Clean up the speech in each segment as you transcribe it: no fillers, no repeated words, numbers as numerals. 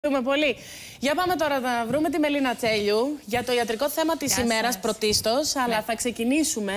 Ευχαριστούμε πολύ. Για πάμε τώρα να βρούμε τη Μελίνα Τσέλιου για το ιατρικό θέμα της ημέρας πρωτίστως, αλλά θα ξεκινήσουμε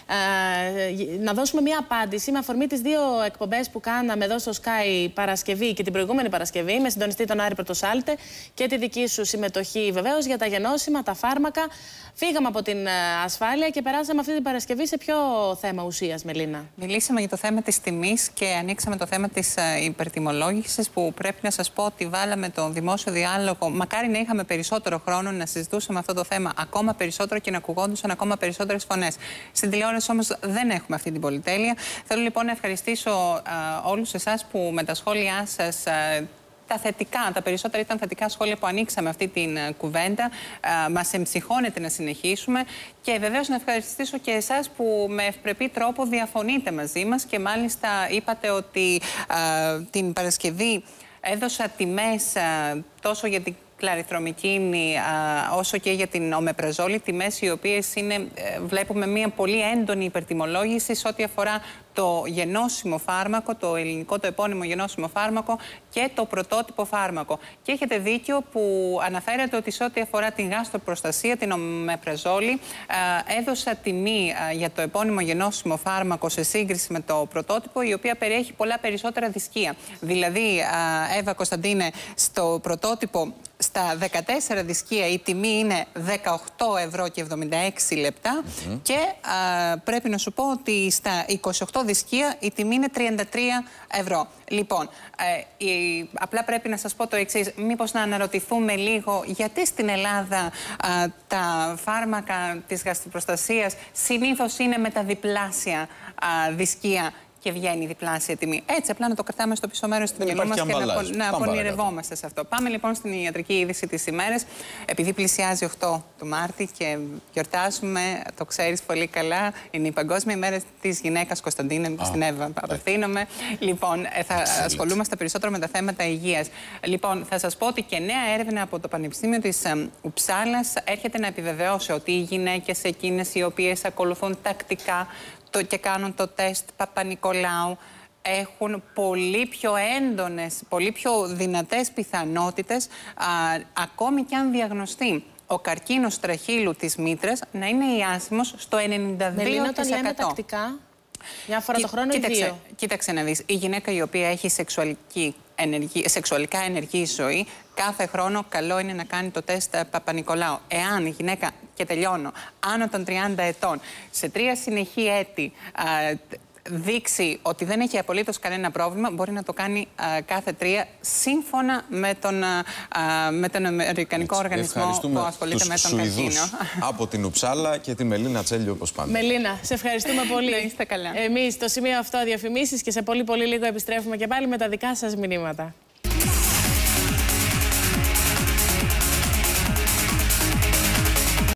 να δώσουμε μια απάντηση με αφορμή τις δύο εκπομπές που κάναμε εδώ στο Sky Παρασκευή και την προηγούμενη Παρασκευή με συντονιστή τον Άρη Πρωτοσάλτε και τη δική σου συμμετοχή βεβαίως για τα γενώσιμα, τα φάρμακα. Φύγαμε από την ασφάλεια και περάσαμε αυτή την Παρασκευή σε ποιο θέμα ουσίας, Μελίνα? Μιλήσαμε για το θέμα της τιμής και ανοίξαμε το θέμα της υπερτιμολόγησης, που πρέπει να σας πω ότι βάλαμε τον δημόσιο διάλογο. Μακάρι να είχαμε περισσότερο χρόνο να συζητούσαμε αυτό το θέμα ακόμα περισσότερο και να ακουγόντουσαν ακόμα περισσότερες φωνές. Στην τηλεόραση όμως δεν έχουμε αυτή την πολυτέλεια. Θέλω λοιπόν να ευχαριστήσω όλους εσάς που με τα σχόλιά σας, τα θετικά, τα περισσότερα ήταν θετικά σχόλια που ανοίξαμε αυτή την κουβέντα, μας εμψυχώνετε να συνεχίσουμε και βεβαίως να ευχαριστήσω και εσάς που με ευπρεπή τρόπο διαφωνείτε μαζί μας και μάλιστα είπατε ότι την Παρασκευή έδωσα τιμές τόσο για την κλαριθρομικίνη όσο και για την ομεπραζόλη, τιμές οι οποίες είναι, βλέπουμε μια πολύ έντονη υπερτιμολόγηση σε ό,τι αφορά το γενώσιμο φάρμακο, το ελληνικό το επώνυμο γενώσιμο φάρμακο και το πρωτότυπο φάρμακο. Και έχετε δίκιο που αναφέρατε ότι σε ό,τι αφορά την γαστροπροστασία, την ομεπραζόλη, έδωσα τιμή για το επώνυμο γενώσιμο φάρμακο σε σύγκριση με το πρωτότυπο, η οποία περιέχει πολλά περισσότερα δυσκεία. Δηλαδή, Εύα Κωνσταντίνε, στο πρωτότυπο στα 14 δυσκεία η τιμή είναι 18 ευρώ και 76 λεπτά και πρέπει να σου πω ότι στα 28 δυσκεία η τιμή είναι 33 ευρώ. Λοιπόν, απλά πρέπει να σας πω το εξής, μήπως να αναρωτηθούμε λίγο γιατί στην Ελλάδα τα φάρμακα της γαστροπροστασίας συνήθως είναι με τα διπλάσια δυσκεία και βγαίνει διπλάσια τιμή. Έτσι, απλά να το κρατάμε στο πίσω μέρος του μυαλού μας και να πονηρευόμαστε σε αυτό. Πάμε λοιπόν στην ιατρική είδηση της ημέρας. Επειδή πλησιάζει 8 του Μάρτη και γιορτάζουμε, το ξέρεις πολύ καλά, είναι η Παγκόσμια ημέρα της γυναίκας, Κωνσταντίνε, στην Εύα απευθύνομαι. Λοιπόν, θα ασχολούμαστε περισσότερο με τα θέματα υγείας. Λοιπόν, θα σας πω ότι και νέα έρευνα από το Πανεπιστήμιο της Ουψάλας έρχεται να επιβεβαιώσει ότι οι γυναίκες εκείνες οι οποίες ακολουθούν τακτικά και κάνουν το τεστ Παπα-Νικολάου έχουν πολύ πιο έντονες, πολύ πιο δυνατές πιθανότητες ακόμη και αν διαγνωστεί ο καρκίνος τραχύλου της μήτρας να είναι ιάσιμος στο 92%. Μελίνα, όταν λέμε τακτικά, μια φορά το χρόνο ή δύο? Κοίταξε να δεις, η γυναίκα η οποία έχει σεξουαλικά ενεργή ζωή, κάθε χρόνο καλό είναι να κάνει το τεστ Παπα-Νικολάου. Εάν η γυναίκα, και τελειώνω, άνω των 30 ετών, σε 3 συνεχή έτη δείξει ότι δεν έχει απολύτως κανένα πρόβλημα, μπορεί να το κάνει κάθε 3 σύμφωνα με τον Αμερικανικό οργανισμό που ασχολείται με τον καρκίνο. Από την Ουψάλα και τη Μελίνα Τσέλιου, όπως πάντα. Μελίνα, σε ευχαριστούμε πολύ. Να είστε καλά. Εμείς στο σημείο αυτό διαφημίσεις και σε πολύ λίγο επιστρέφουμε και πάλι με τα δικά σας μηνύματα.